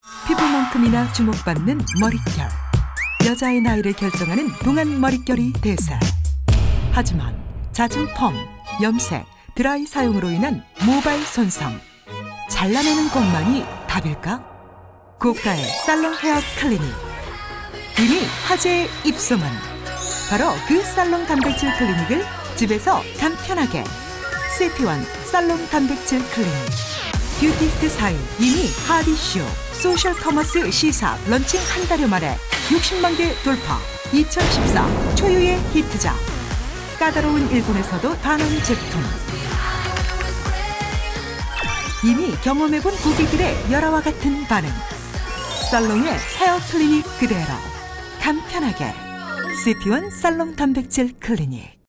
피부만큼이나 주목받는 머릿결. 여자의 나이를 결정하는 동안 머릿결이 대세. 하지만 잦은 펌, 염색, 드라이 사용으로 인한 모발 손상. 잘라내는 것만이 답일까? 고가의 살롱 헤어 클리닉. 이미 화제의 입소문. 바로 그 살롱 단백질 클리닉을 집에서 간편하게. CP1 살롱 단백질 클리닉. 뷰티스트 사이 이미 하디쇼, 소셜 커머스 시사 런칭 한 달여 만에 60만 개 돌파. 2014 초유의 히트작. 까다로운 일본에서도 반한 제품. 이미 경험해본 고객들의 열화와 같은 반응. 살롱의 헤어 클리닉 그대로 간편하게. CP1 살롱 단백질 클리닉.